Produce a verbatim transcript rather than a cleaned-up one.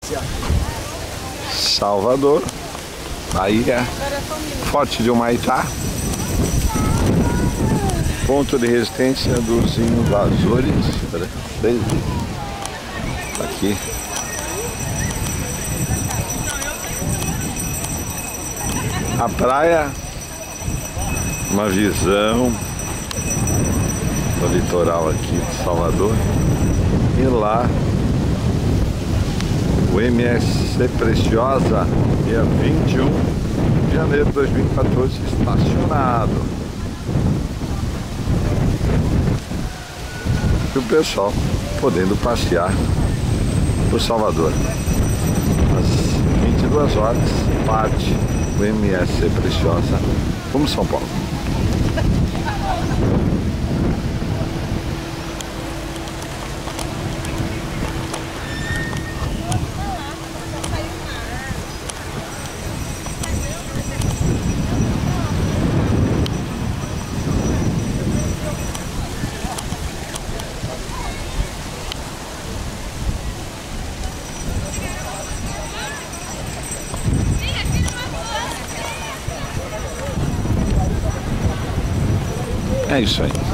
Salvador, a ilha Forte de Humaitá, ponto de resistência dos invasores. Aqui a praia, uma visão do litoral aqui de Salvador, e lá o M S C Preciosa, dia vinte e um de janeiro de dois mil e quatorze, estacionado. E o pessoal podendo passear por Salvador. Às vinte e duas horas, parte o M S C Preciosa, como São Paulo. É isso aí.